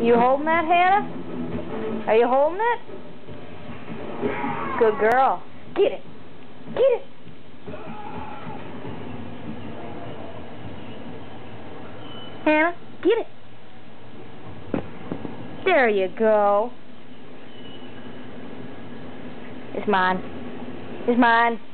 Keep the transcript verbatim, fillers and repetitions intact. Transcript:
You holding that, Hannah? Are you holding it? Good girl. Get it. Get it. Hannah, get it. There you go. It's mine. It's mine.